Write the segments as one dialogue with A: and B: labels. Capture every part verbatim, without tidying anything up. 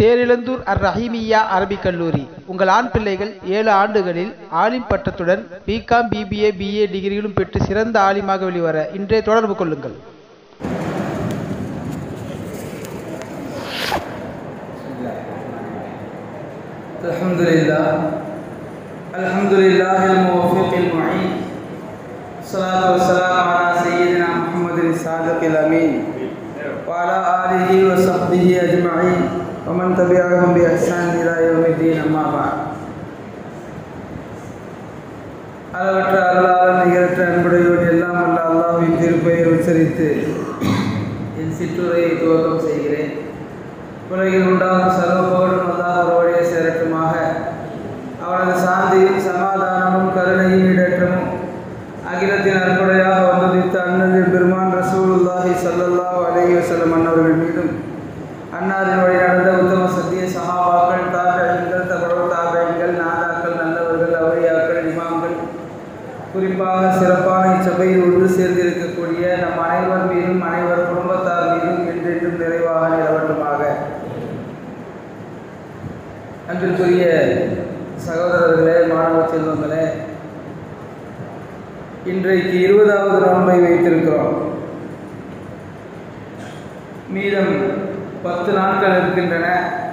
A: தேரிழந்தூர் அர் ரஹீமிய்யா அரபிக் கல்லூரி. உங்கள் ஆண் பிள்ளைகள் ஏழு ஆண்டுகளில் ஆலிம் பட்டத்துடன் பிகாம் பிபிஏ பிஏ டிகிரிகளும் பெற்று சிறந்த ஆலிமாக வெளிவர இன்றே தொடர்பு கொள்ளுங்கள்.
B: அல்ஹம்துலில்லாஹ் அல்ஹம்துலில்லாஹில் முவஃபிகில் முஈன். ஸலாத்து வஸ்ஸலாமு அலா சய்யிதினா முஹம்மதின் ஸாதிகில் அமீன் வ அலா ஆலிஹி வ ஸஹ்பிஹி அஜ்மஈன் வ மன் தபிஅஹும் பி இஹ்சான் இலா யௌமிddin. அம்மா பஅத். அளவற்ற அருளாளன் நிகரற்ற அன்புடையோன் எல்லாம் வல்ல அல்லாஹ்வின் திருப்பெயரை உச்சரித்து என் சிற்றுரையை துவக்கம் செய்கிறேன். உலகில் உண்டாகும் சர்வ புகழும் அல்லாஹ் ஒருவரையே சேரட்டுமாக. அவனது சாந்தியும் சமாதானமும் கருணையும் இடற்றமும் அகிலத்தின் அற்புடையாக வந்துதித்த அண்ணன் பெருமான் ரசூலுல்லாஹி ஸல்லல்லாஹு அலைஹி வஸல்லம் அன்னவர்கள் மீதும், அன்னாரின் வழி நடந்த உத்தம சத்திய சஹாபாக்கள், தாபிஈன்கள், தபஉ தாபிஈன்கள், நாதாக்கள், நல்லவர்கள், அவுலியாக்கள், இமாம்கள், குறிப்பாக சிறப்பான இச்சபையில் ஒன்று சேர்ந்திருக்கக்கூடிய நம் அனைவர் மீதும் அனைவர் குடும்பத்தார் மீதும் என்றென்றும் நிறைவாக நிலவட்டுமாக. அன்பிற்குரிய சகோதரர்களே, மாணவ செல்வங்களே, இன்றைக்கு இருபதாவது நோன்பை வைத்திருக்கிறோம். மீதம் பத்து நாட்கள் இருக்கின்றன.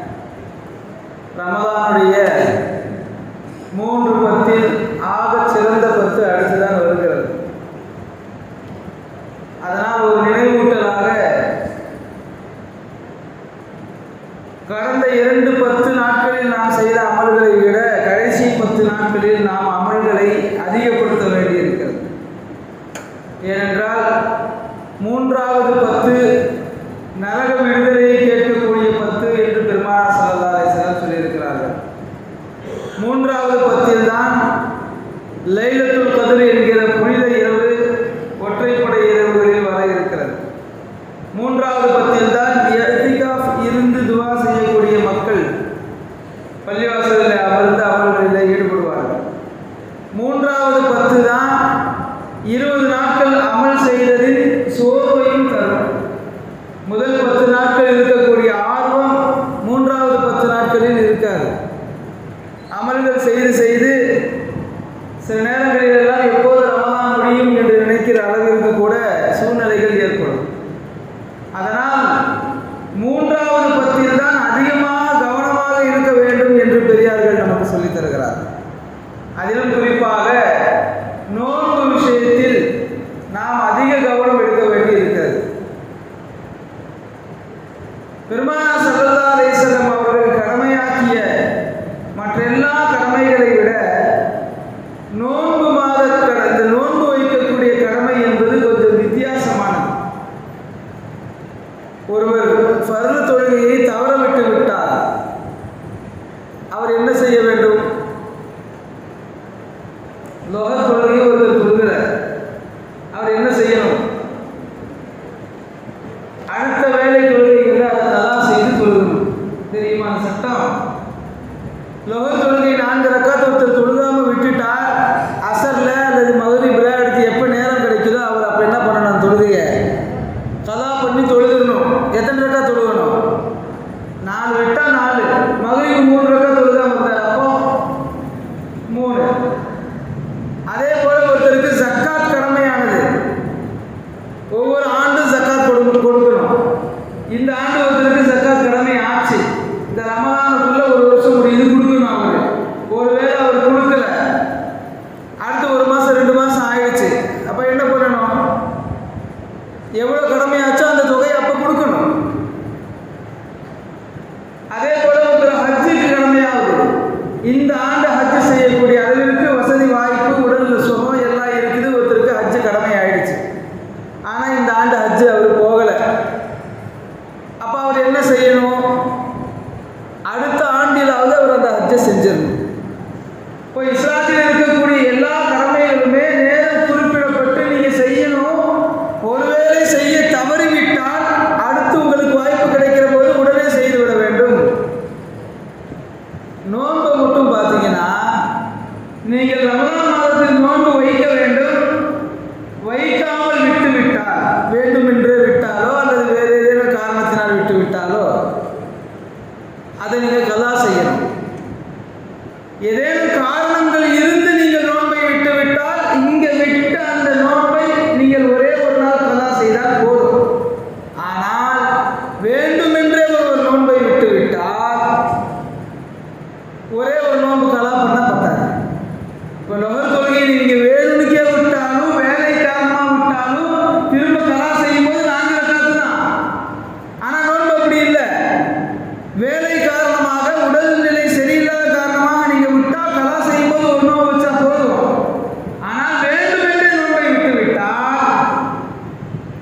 B: ரமலானுடைய மூன்று பத்தில் ஆக சிறந்த பத்து அடுத்துதான் வருகிறது. அதனால் ஒரு நினைவூட்டலாக கடந்த இரண்டு பத்து நாட்களில் நாம் செய்த அமல்களை விட கடைசி பத்து நாட்களில் நாம் அமல்களை அதிகப்படுத்த வேண்டியிருக்கிறது. ஏனென்றால் மூன்றாவது பத்து நரக விடுதலையை கேட்கக்கூடிய பத்து என்று பெருமானார் ஸல்லல்லாஹு அலைஹி வஸல்லம் சொல்லியிருக்கிறார்கள். மூன்றாவது பத்தில் தான் லைலத்துல் கத்ர் என்கிற புனித இரவு ஒற்றைப்படை இரவுகளில் வர இருக்கிறது. மூன்றாவது பத்தில் தான் இஅ்திகாஃப் இருந்து துவா செய்யக்கூடிய மக்கள் பள்ளிவாசலில் அமர்ந்து அமல்களில் ஈடுபடுவார்கள். மூன்றாவது பத்து தான் இருபது நாட்கள் அமல் செய்ததின் சோர்வையும் தரும். முதல் பத்து நாட்கள் இருக்கக்கூடிய ஆர்வம் மூன்றாவது பத்து நாட்களில் இருக்காது. அமல்கள் செய்து செய்து சில நேரங்களிலெல்லாம் எப்போது ரமலான் முடியும் என்று நினைக்கிற அளவிற்கு கூட சூழ்நிலைகள் ஏற்படும். அதனால் மூன்றாவது பத்தில் தான் அதிகமாக கவனமாக இருக்க வேண்டும் என்று பெரியார்கள் நமக்கு சொல்லித் தருகிறார். அதிலும் குறிப்பாக நோன்பு விஷயத்தில் நாம் அதிக கவனம் எடுக்க வேண்டி இருக்கிறது. பெருமானார் ஸல்லல்லாஹு அலைஹி வஸல்லம் அவர்கள் கடமையாக்கிய மற்ற எல்லா கடமைகளை விட நோன்பு மாத கடந்த நோன்பு வைக்கக்கூடிய கடமை என்பது கொஞ்சம் வித்தியாசமானது. ஒருவர் ஃபர்து தொழுகையை தவறவிட்டு விட்டார், அவர் என்ன செய்ய வேண்டும்? லோக தொழுகையை ஒருவர் தொழுகிறார், அவர் என்ன செய்யணும்? அடுத்த வேலை தொழுகைகளை அதை தலா செய்து தொழுகணும். தெரியுமா சட்டம்? லோக தொழுகை நான்கு ரக்காத் ஒருத்தர் தொழுகாம விட்டுட்டார், அசர்ல அல்லது மக்ரிப்ல அடுத்து எப்போ நேரம் கிடைக்குதோ அவர் அப்போ என்ன பண்ணணும்? தொழுகையை கலா பண்ணி தொழுகணும். எத்தனை ரக்கா தொழுகணும்? நாலு விட்டா நாலு. மக்ரிப் மூணு ரக்கா தொழுகாம இருந்தார், அப்போ மூணு. அதே போல ஒருத்தருக்கு ஜக்காத் கடமையானது. ஒவ்வொரு ஆண்டும் ஜக்காத் கொடுக்கணும். இந்த ஆண்டு ஒருத்தருக்கு ஜக்காத் கடமை ஆச்சு. இந்த ரமலானுக்குள்ள ஒரு வருஷம் முடியுது, கொடுக்கணும் அவரு. ஒருவேளை அவர் கொடுக்கல, அடுத்து ஒரு மாசம் ரெண்டு மாசம் ஆயிடுச்சு, அப்ப என்ன பண்ணணும்? எவ்வளவு கடமையாச்சோ அந்த தொகையை அப்ப கொடுக்கணும். அதே போல ஒருத்தர் ஹஜ்ஜுக்கு கடமையாகுது. இந்த ஆண்டு ஹஜ்ஜு செய்யக்கூடிய அளவிற்கு வசதி வாய்ப்பு உடல் சுகம் எல்லாம் இருக்குது, ஒருத்தருக்கு ஹஜ்ஜு கடமை ஆயிடுச்சு. ஆனா இந்த ஆண்டு ஹஜ்ஜு அவர் போகல. அப்ப அவர் என்ன செய்யணும்? அடுத்த ஆண்டிலாவது அவர் அந்த ஹஜ்ஜை செஞ்சிடணும். இப்போ இஸ்லாத்தில் இருக்கக்கூடிய எல்லா கடமைகளுமே நேரம் குறிப்பிடப்பட்டு நீங்க செய்யணும். ஒருவேளை செய்ய தவறிவிட்டால் அடுத்து உங்களுக்கு வாய்ப்பு கிடைக்கிற போது உடனே செய்து விட வேண்டும். நோன்பு மட்டும் பார்த்தீங்கன்னா, நீங்கள் ரமலான் மாதத்தில் நோன்பு வைக்க வேண்டும், வைக்காமல் விட்டு விட்டால் வேண்டும் என்று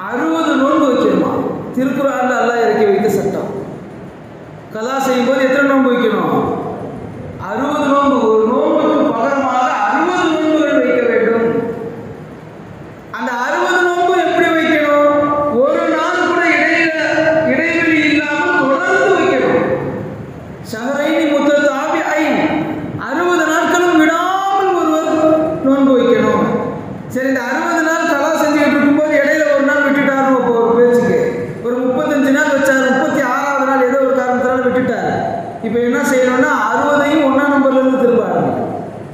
B: அறுபது நோன்பு வைக்கணுமா. திருக்குறான்ல அல்லாஹ் இறக்கி வைத்த சட்டம். கலா செய்யும் போது எத்தனை நோன்பு வைக்கணும்? அறுபது நோன்பு. ஒரு நோன்புக்கு பகரமாக அறுபது நோன்புகள் வைக்க வேண்டும். அந்த அறுபது நோன்பு எப்படி வைக்கணும்? ஒரு நாள் கூட இடையில இடைவெளி இல்லாமல் தொடர்ந்து வைக்கணும். ஷஹரைனி முத்ததாபிஐன், அறுபது நாட்களும் விடாமல் ஒருவர் நோன்பு வைக்கணும். சரி, இந்த அறுபது நாள் கலா செஞ்சுக்கிட்டு இருக்கும்போது இடையில ஒரு நாள் விட்டுட்டாரு. இப்போ ஒரு பேச்சுக்கு ஒரு முப்பத்தஞ்சு நாள் வச்சாரு, முப்பத்தி ஆறாவது நாள் ஏதோ ஒரு காரணத்தினால விட்டுட்டாரு. இப்போ என்ன செய்யணும்னா அறுபதையும் ஒன்னாம் நம்பர்ல இருந்து திரும்ப ஆரம்பிக்கும்.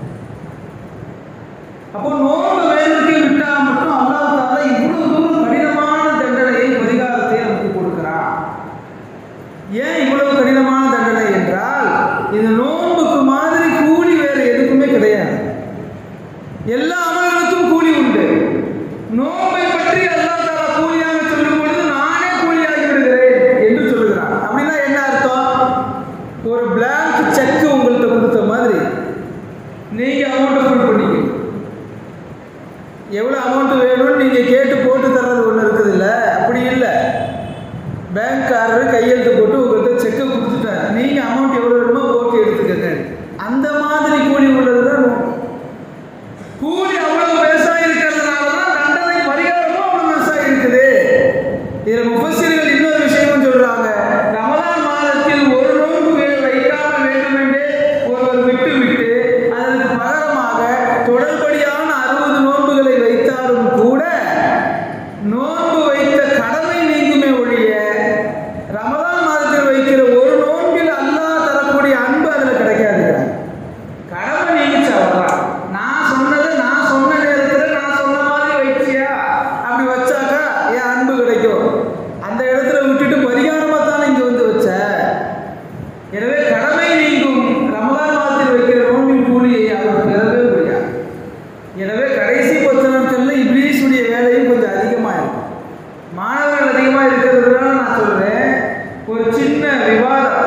B: அப்போ நோன்பு வேலைக்கு விட்டா மட்டும் அல்லாஹ் தஆலா இவ்வளவு தூரம் கடினமான தண்டனையை பரிகாரத்தை நமக்கு கொடுக்கிறான். ஏன் இவ்வளவு கடினமான தண்டனை என்றால், இந்த நோன்புக்கு மாதிரி கூலி வேறு எதுக்குமே கிடையாது. எல்லா அமல்களுக்கும் கூலி உண்டு. நோன்பை பற்றி அல்லாஹ் தஆலா கூலியாக சொல்லும் பொழுது நானே கூலியாகி விடுகிறேன் என்று சொல்லுகிறான். அப்படின்னா என்ன அர்த்தம்? ஒரு பிளாங்க் செக் உங்கள்கிட்ட கொடுத்த மாதிரி நீங்க அமௌண்ட் ஃபுல் பண்ணிக்கணும். எவ்வளோ அமௌண்ட் வேணும்னு நீங்கள் கேட்டு போட்டு தர்றது ஒன்று இருக்குது இல்லை, அப்படி இல்லை. பேங்க்காரர் கையெழுத்து போட்டு உங்கள்கிட்ட செக்கை கொடுத்துட்டார், நீங்கள் அமௌண்ட் எவ்வளோ வேணுமோ போட்டு எடுத்துக்கங்க. அந்த மாதிரி கூலி உள்ளது தான் கூலி. அவ்வளோ விவசாயம் இருக்கிறதுனால தான் தண்டனை பரிகாரமும் அவ்வளோ விவசாயம் இருக்குது. இதில் முஃபஸ்ஸிர்கள் இன்னொரு விஷயமும் சொல்கிறாங்க. ரமலான் மாதத்தில் ஒரு நோன்பு வைக்காம வேண்டும் என்று ஒருவர் விட்டு விட்டு அதற்கு பகரமாக தொடர்படியான அறுபது நோன்புகளை வைத்தாலும் கூட நோன்பு வைத்த கடமை நீங்குமே ஒழிய ரமலான் மாதத்தில் வைக்கிற ஒரு நோன்பில் அல்லாஹ் தரக்கூடிய அன்பு அதில் கிடைக்காது. கடமை நீங்கிச்சு, அவ்வளோதான். நான் சொன்னதை நான் சொன்ன நேரத்தில் நான் சொன்ன மாதிரி வச்சியா, அப்படி வச்சாக்கா என் அன்பு கிடைக்கும். அந்த இடத்துல விட்டுட்டு பரிகாரமாக தானே இங்கே வந்து வச்ச. எனவே கடமை நீங்கும் ரமலான் மாதத்தில் வைக்கிற நோன்பின் கூலியை அவர் பெறவே முடியாது. எனவே கடைசி பத்து நாட்களில் இப்லீஸுடைய வேலையும் கொஞ்சம் அதிகமாக இருக்கும். மாணவர்கள் அதிகமாக இருக்கிறதுனால நான் சொல்றேன், ஒரு சின்ன விவாதம்.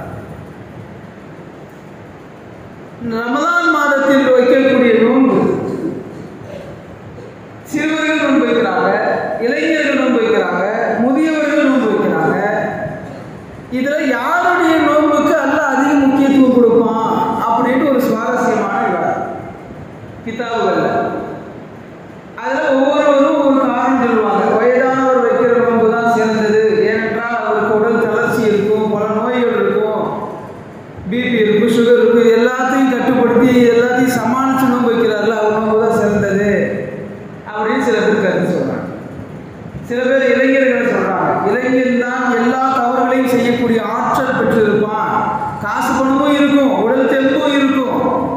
B: ரமலான் மாதத்தில் வைக்கக்கூடிய நோன்பு, சிறுவர்கள் நோன்பு வைக்கிறாங்க, இளைஞர்கள் நோன்பு வைக்கிறாங்க, முதியவர்கள் நோன்பு வைக்கிறாங்க. இதில் யாருடைய நோன்புக்கு அல்லாஹ் அதிக முக்கியத்துவம் கொடுப்பான் அப்படின்ட்டு ஒரு சுவாரஸ்யமான விவாதம் கிதாபுகள்ல. அதில் ஒவ்வொருவரும் ஒரு காரணம் சொல்லுவாங்க. வயதானவர் வைக்கிற நோன்பு தான் சிறந்தது, ஏனென்றால் அவருக்கு உடல் தளர்ச்சி இருக்கும், பல நோய்கள் இருக்கும், பிபி இருக்கும், சுகர் இருக்கும், இது எல்லாத்தையும் கட்டுப்படுத்தி எல்லாத்தையும் சமாளித்து நோன்பு வைக்கிறார்கள், அவர் நோன்பு தான் சிறந்தது அப்படின்னு சில பேர் கருத்து சொல்கிறாங்க. சில பேர் இளைஞர்கள் சொல்கிறாங்க, இளைஞன் தான் எல்லா தவறுகளையும் செய்யக்கூடிய ஆற்றல் பெற்றிருப்பான், காசு பணமும் இருக்கும், உடல் தெம்பும் இருக்கும்,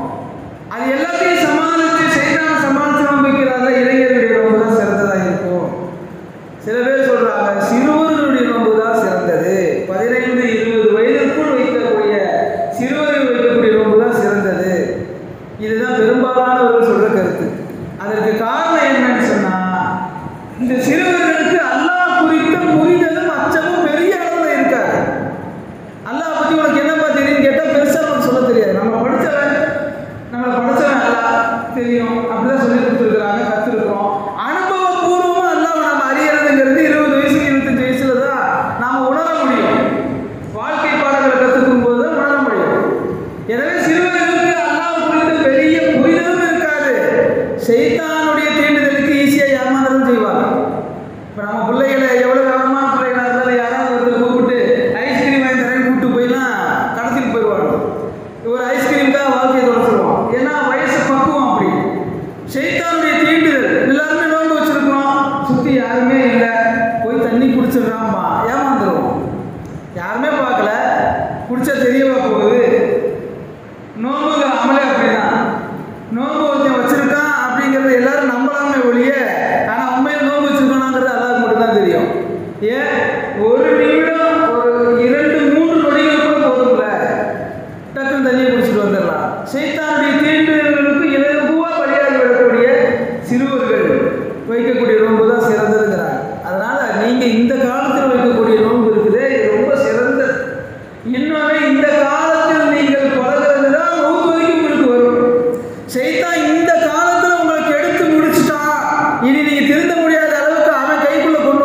B: அது எல்லாத்தையும் சமாளித்து செய்தால் சமாளித்து நோன்பு வைக்கிறார்கள், இளைஞர்களுடைய நோன்பு தான் சிறந்ததாக இருக்கும். சில பேர் சொல்கிறாங்க சிறுவர்களுடைய நோன்பு தான் சிறந்தது, பதினைந்து இருபது வயதிற்குள் வைக்கக்கூடிய சிறுவர்கள் வைக்கக்கூடிய நோன்பு தான் சிறந்தது. இதுதான் பெரும்பாலானவர்கள் சொல்கிற கருத்து. அதற்கு காரணம் என்னன்னு சொன்னால், இந்த சிறுவர்களுக்கு அல்லாஹ் குறித்த புரிதலும் அச்சமும் பெரிய அளவில் இருக்காது. அல்லாஹ் பற்றி உனக்கு என்னப்பா தெரியும்னு கேட்டால் பெருசாக நமக்கு சொல்ல தெரியாது. நம்ம படித்தவன் நம்மளை படித்தவன் அல்லாஹ் தெரியும் அப்படிதான் சொல்லி கொடுத்துருக்குறாங்க, கற்றுருக்குறோம். அனுபவபூர்வமாக அல்லாஹ் நம்ம அறியறதுங்கிறது இருபது வயசு இருபத்தஞ்சு வயசுல தான் நாம் உணர முடியும். வாழ்க்கை பாடங்களை கற்றுக்கும் போது தான் உணர முடியும். எனவே சிறுவர்களுக்கு அல்லாஹ் குறித்த பெரிய புரிதலும் இருக்காது. ஷைத்தானுடைய தீண்டுதலுக்கு ஈஸியாக ஏமாந்தலும் செய்வாங்க. இப்போ நம்ம பிள்ளைகளை எவ்வளோ கவனமான பிள்ளைகளாக இருந்தாலும் யாராவது ஒருத்தர் கூப்பிட்டு ஐஸ்கிரீம் வாங்கி தரேன்னு கூப்பிட்டு போயிலாம் கடத்திட்டு போயிடுவாங்க. ஒரு ஐஸ்கிரீம்காக வாழ்க்கையை தொலைச்சிருவோம். ஏன்னா வயசு பக்குவம் அப்படி. ஷைத்தானுடைய தீண்டுதல். எல்லாருமே நோன்பு வச்சிருக்கிறோம், சுற்றி யாருமே இல்லை, போய் தண்ணி குடிச்சிடுறாம்பா, ஏமாந்துருவோம். யாருமே பார்க்கல, குடிச்சா தெரியவா போகுது. நோன்புங்கிற அமலே அப்படிதான். நோன்பு ஒருத்தன் வச்சிருக்கான் அப்படிங்கிறத எல்லாரும் நம்பலாமே ஒழிய, ஆனால் உண்மையில் நோன்பு வச்சிருக்கானாங்கிறது எல்லாருக்கும் மட்டும்தான் தெரியும். ஏன் ஒரு நிமிடம் ஒரு இரண்டு மூன்று நொடிகள் கூட போதும்ல, டக்குன்னு தண்ணியை குடிச்சிட்டு வந்துடலாம். ஷைத்தானுடைய தீண்டுதல்களுக்கு இலகுவாக பலியாகி விடக்கூடிய சிறுவர்கள் வைக்கக்கூடிய நோன்பு தான் சிறந்ததுங்கிறாங்க. அதனால நீங்கள் இந்த காலத்தில் வைக்கக்கூடிய நோன்பு இருக்குது, இது ரொம்ப சிறந்தது. இன்னொன்று, இந்த காலத்தில் நீங்கள் பழகிறது தான் நூறு வரைக்கும் உங்களுக்கு வரும். ஷைத்தான் இந்த காலத்தில் உங்களுக்கு எடுத்து முடிச்சுட்டான், இனி நீங்கள் திருந்த முடியாத அளவுக்கு அவன் கைக்குள்ளே கொண்டு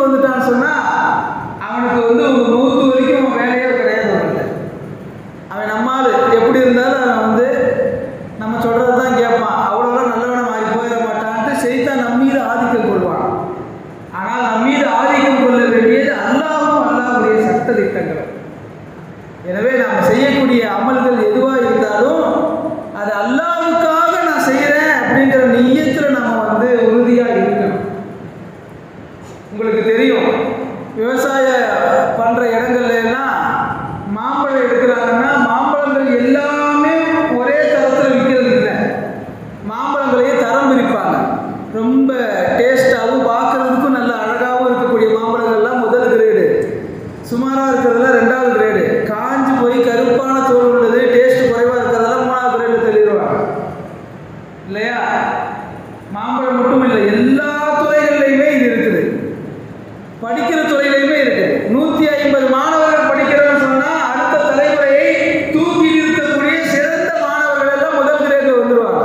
B: அல்லாஹ்வுடைய சட்ட திட்டங்கள். எனவே நாம் செய்யக்கூடிய அமல்கள் எதுவாக இருந்தாலும் அது அல்லாஹ்வுக்காக நான் செய்கிறேன் அப்படிங்கிற நிய்யத்தில் நம்ம வந்து உறுதியாக இருக்கணும். உங்களுக்கு தெரியும், விவசாய பண்ணுற இடங்கள்ல எல்லாம் மாம்பழம் எடுக்கிறாங்கன்னா மாம்பழங்கள் எல்லாமே ஒரே தரத்தில் விற்கிறது இல்லை. மாம்பழங்களையே தரம் பிரிப்பாங்க. ரொம்ப டேஸ்டாகவும் பார்க்குறதுக்கும் நல்ல அழகாகவும் இருக்கக்கூடிய மாம்பழங்கள்லாம் முதல் கிரேடு, சுமாராக இருக்கிறதுல ரெண்டாவது கிரேடு, காஞ்சி போய் கருப்பான தோல் உள்ளது டேஸ்ட் குறைவாக இருக்கிறதெல்லாம் மூணாவது கிரேடு தள்ளிடுவாங்க இல்லையா? மாம்பழம் மட்டும் இல்லை, எல்லா துறைகள்லையுமே இது இருக்குது. படிக்கிற துறையிலையுமே இருக்கு. நூற்றி ஐம்பது மாணவர்கள் படிக்கிறோம்னு சொன்னால் அடுத்த தலைமுறையை தூக்கி இருக்கக்கூடிய சிறந்த மாணவர்கள் எல்லாம் முதல் கிரேடில் வந்துடுவாங்க.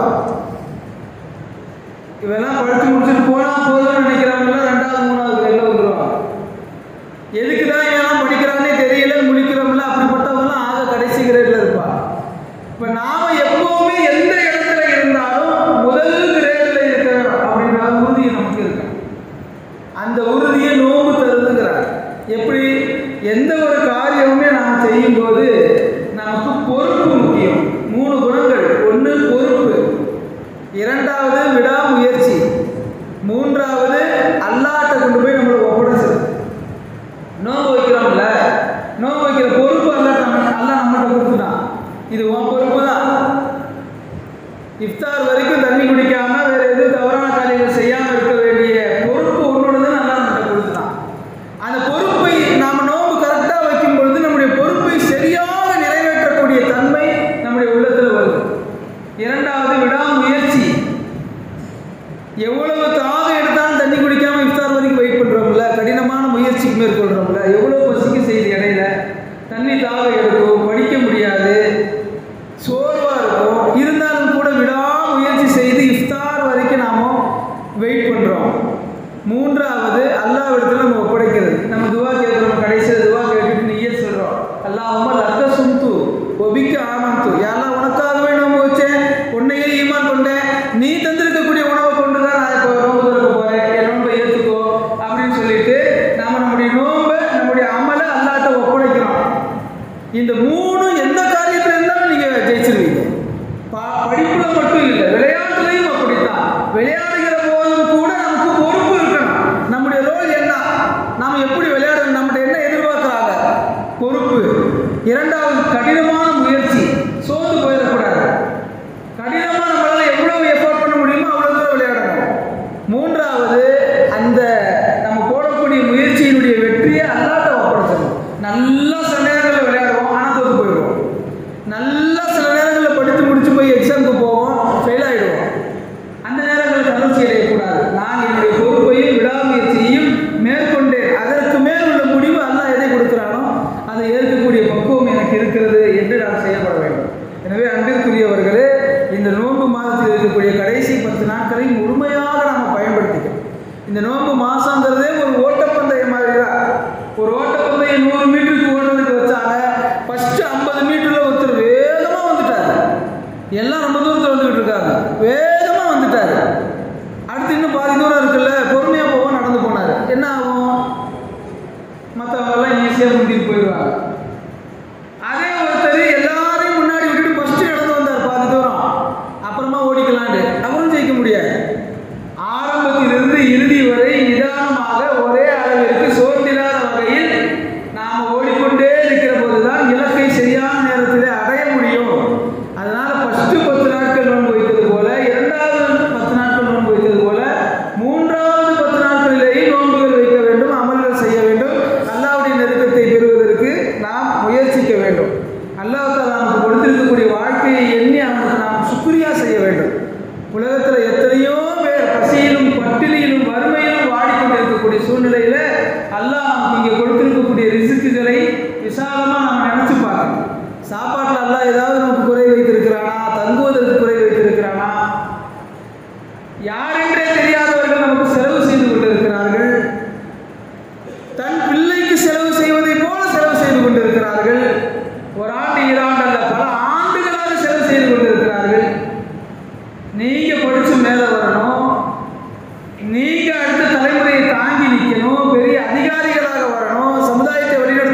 B: இவெல்லாம் படித்து முடிச்சுட்டு போனால் போதும்னு நினைக்கிறவங்க ரெண்டாவது மூணாவது கிரேடில் வந்துடுவாங்க. எதுக்கு தான் இவெல்லாம் படிக்கிறானே தெரியல, முடிக்கிறோம்ல, அப்படிப்பட்டவங்களாம் ஆக கடைசி கிரேடில் இருப்பாங்க. இப்போ நாம் எப்போவுமே எந்த இடத்துல இருந்தாலும் முதல் கிரேடில் இருக்கிறோம் அப்படின்ற உறுதி நமக்கு இருக்கு. அந்த உறுதியை நோன்பு தருதுங்கிறார். எப்படி? எந்த ஒரு காரியமுமே நாம் செய்யும் போது நமக்கு பொறுப்பு முக்கியம். மூணு குணங்கள். ஒன்று பொறுப்பு, இரண்டாவது விடாமுயற்சி, மூன்றாவது அல்லாஹ்ட்ட கொண்டு போய் நம்மளை ஒப்படைச்சது. நோன்பு வைக்கிறோம்ல, நோன்பு வைக்கிற பொறுப்பு அல்லாஹ் அல்லாஹ் நம்மகிட்ட கொடுத்துட்டான். இது உன் பொறுப்பு தான். இஃப்தார் வரைக்கும் தண்ணி குடிக்காம வேற எதுவும் தவறான காரியங்கள் செய்யாமல் இருக்க வேண்டிய பொறுப்பு உன்னோட தான் நல்லா நம்மகிட்ட கொடுத்துட்டான். அந்த பொறுப்பை நாம் நோன்பு கரெக்டாக வைக்கும் பொழுது நம்முடைய பொறுப்பை சரியாக நிறைவேற்றக்கூடிய தன்மை நம்முடைய உள்ளத்தில் வருது. இரண்டாவது விடாமுயற்சி. எவ்வளவு தாகம் எடுத்தாலும் தண்ணி குடிக்காம இஃப்தார் வரைக்கும் வெயிட் பண்ணுறோம்ல, கடினமான முயற்சிக்கு மேற்கொள்கிறோம்ல, எவ்வளோ பசிக்க செய்து இடையில தண்ணி தாகம் எடுக்கும், படிக்க முடியாது, சோர்வாக இருக்கும், இருந்தாலும் கூட விடாமுயற்சி செய்து இஃப்தார் வரைக்கும் நாம் வெயிட் பண்ணுறோம். மூன்றாவது அல்லாஹ்விடத்தில் நம்ம ஒப்படைக்கிறது. நம்ம துவா கேட்குறோம், கடைசியில் துவா கேட்டுட்டு நிய்யத் சொல்கிறோம், அல்லாஹும்ம லக்க சும்து ஒபிக்க ஆமந்து, யாரெல்லாம் உனக்காகவே நோன்பு வச்சேன், உன்னையே ஈமான் கொண்டேன், நீ தந்திருக்கக்கூடிய உணவை கொண்டு தான் நான் இப்போ நோன்பு திறக்க போகிறேன், என் நோன்பை ஏற்றுக்கோ அப்படின்னு சொல்லிட்டு நாம் நம்முடைய நோன்பை நம்முடைய அமலை அல்லாஹ்ட்ட ஒப்படைக்கிறோம். இந்த மூணு எந்த காரியத்தில் இருந்தாலும் நீங்கள் ஜெயிச்சிருவீங்க. பா படிப்பில் மட்டும் இல்லை, விளையாட்டுலையும் அப்படித்தான். விளையாடுகிற போதும் கூட நமக்கு பொறுப்பு இருக்கணும். நம்முடைய ரோல் என்ன, நாம் எப்படி விளையாடணும், நம்மகிட்ட என்ன எதிர்பார்க்குறாங்க, பொறுப்பு. இரண்டாவது கடினமான முயற்சி, சோர்ந்து போயிடக்கூடாது. கடினமாக நம்மளால் எவ்வளவு எஃபோர்ட் பண்ண முடியுமோ அவ்வளோ தூரம் விளையாடணும். மூன்றாவது அந்த நம்ம போடக்கூடிய முயற்சியினுடைய வெற்றியை அல்லாஹ்ட்ட ஒப்படைச்சிடணும். நல்லா சில நேரங்களில் விளையாடுவோம், ஆனால் தோற்று போயிடுவோம். நல்லா சில நேரங்களில் படித்து முடிச்சு போய் எக்ஸாமுக்கு போவோம், ஃபெயில் ஆகிடுவோம். அந்த நேரங்களில் தளர்ச்சி அடையக்கூடாது. நான் என்னுடைய பொறுப்பையும் விடாமுயற்சியையும் மேற்கொண்டேன், அதற்கு மேல் உள்ள முடிவு அல்லாஹ் எதை கொடுக்குறானோ அதை ஏற்கக்கூடிய பக்குவம் எனக்கு இருக்கிறது என்று நான் செய்யப்பட வேண்டும். எனவே அன்பிற்குரியவர்களே, இந்த நோன்பு மாதத்தில் இருக்கக்கூடிய கடைசி பத்து நாட்களை முழுமையாக நாம் பயன்படுத்திக்கணும். இந்த நோன்பு மாதங்கிறதே ஒரு ஓட்டப்பந்தயம் மாதிரி தான். ஒரு ஓட்டப்பந்தயம் நூறு மீட்டருக்கு ஓடுறதுக்கு வச்சாங்க. ஃபஸ்ட்டு ஐம்பது மீட்டரில் ஒருத்தர் வேகமாக வந்துட்டார், எல்லாம் ரொம்ப தூரத்தில் வந்துக்கிட்டு இருக்காங்க, வேகமாக வந்துட்டார். அடுத்து இன்னும் பாதி தூரம் இருக்குல்ல, பொறுமையாக போவோம், நடந்து போனார். என்ன ஆகும்? மற்றவங்கெல்லாம் ஈஸியாக முந்திட்டு போயிடுவாங்க. அதே ஒருத்தர் எல்லாரையும் முன்னாடி விட்டுட்டு ஃபஸ்ட்டு நடந்து வந்தார் பாதி தூரம், அப்புறமா ஓடிக்கலான்ட்டு, அவரும் ஜெயிக்க முடியாது. ஆரம்பத்திலிருந்து இறுதி வரை நிதானமாக ஒரே அளவிற்கு சோர்ந்தில்லாத வகையில் நாம் ஓடிக்கொண்டே இருக்கிற போது தான் இலக்கை சரியான நேரத்தில் அடைய முடியும். அதனால் ஃபஸ்ட்டு பத்து நாட்கள் நோன்பு வைத்தது போல, இரண்டாவது பத்து நாட்கள் நோன்பு வைத்தது போல, மூன்றாவது பத்து நாட்களிலேயே நோன்புகள் வைக்க வேண்டும், அமல்கள் செய்ய வேண்டும். அல்லாஹ்வுடைய நெருக்கத்தை பெறுவதற்கு நாம் முயற்சிக்க வேண்டும். அல்லாஹ் தஆலா நமக்கு கொடுத்திருக்கக்கூடிய வாழ்க்கையை எண்ணி அவனுக்கு நாம் சுக்ரியா செய்ய வேண்டும். உலகத்தில் எத்தனையோ பேர் பசியிலும் பட்டினியிலும் வறுமையிலும் வாடிக்கொண்டிருக்கக்கூடிய சூழ்நிலையில் அல்லாஹ் நமக்கு இங்கே கொடுத்திருக்கக்கூடிய ரிஸ்க்குகளை விசாலமாக நம்ம நினச்சி பார்க்கணும். சாப்பாட்டில் அல்லாஹ் ஏதாவது நமக்கு குறை வைத்திருக்கிறானா, தங்குவதற்கு குறை வைத்திருக்கிறானா, யாரென்றே தெரியாதவர்கள் நமக்கு செலவு செய்து கொண்டிருக்கிறார்கள். தன் பிள்ளைக்கு செலவு செய்வதை போல செலவு செய்து கொண்டிருக்கிறார்கள். ஒரு ஆண்டு ஈராண்டு அல்ல, பல ஆண்டுகளாக செலவு செய்து கொண்டிருக்கிறார்கள். நீங்க படிச்சு மேலே வரணும், நீங்க அடுத்த தலைமுறையை தாங்கி நிற்கணும், பெரிய அதிகாரிகளாக வரணும், சமுதாயத்தை வழிநடத்த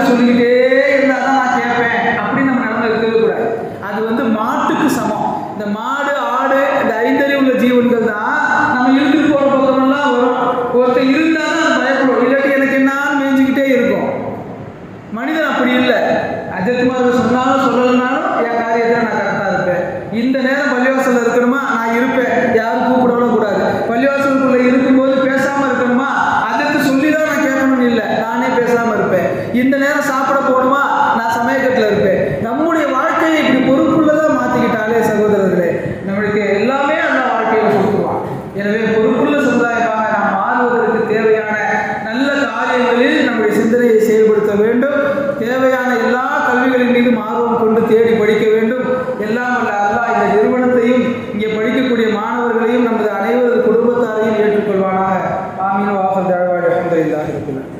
B: பதில் சொல்லிக்கிட்டே இருந்தால் தான் நான் கேட்பேன் அப்படின்னு நம்ம நிலைமை இருக்கவே கூடாது. அது வந்து மாட்டுக்கு சமம். இந்த மாடு ஆடு இந்த ஐந்தறிவு உள்ள ஜீவன்கள் தான் நம்ம இழுத்துட்டு போகிற பக்கமெல்லாம் வரும். ஒருத்தர் இருந்தால் தான் அது பயப்படும், இல்லாட்டி எனக்கு என்னான்னு மேய்ஞ்சிக்கிட்டே இருக்கும். மனிதன் அப்படி இல்லை. அஜய்குமார் சொன்னாலும் சொல்லலைனாலும் என் காரியத்தை நான் கரெக்டாக இருப்பேன். இந்த நேரம் பள்ளிவாசலில் இருக்கணுமா, நான் இருப்பேன், யாரும் கூப்பிடவும் கூடாது. பள்ளிவாசலுக்குள்ளே இருக்கும்போது பேசாமல் இருக்கணுமா, அதற்கு சொல்லி தான் நான் கேட்கணும்னு இல்லை, நானே பேசாமல் இருப்பேன். இந்த நேரம் சாப்பிட போகணுமா, நான் சமயக்கட்டில் இருப்பேன். நம்முடைய வாழ்க்கையை இப்படி பொறுப்புள்ளதாக மாற்றிக்கிட்டாலே சகோதரர்களே, நம்மளுக்கு எல்லாமே அந்த வாழ்க்கையில் கொடுத்துருவான். எனவே பொறுப்புள்ள சமுதாயமாக நாம் மாறுவதற்கு தேவையான நல்ல காரியங்களில் நம்முடைய சிந்தனையை செயல்படுத்த வேண்டும். தேவையான எல்லா கல்விகளின் மீதும் ஆர்வம் கொண்டு தேடி படிக்க வேண்டும். எல்லாம் வல்ல அல்லாஹ் இந்த நிறுவனத்தையும் இங்கே படிக்கக்கூடிய மாணவர்களையும் நமது அனைவரது குடும்பத்தாரையும் ஏற்றுக்கொள்வானாக. ஆமீன். வாஹல் தஅவானா அல்ஹம்துலில்லாஹி ரப்பில் ஆலமீன்.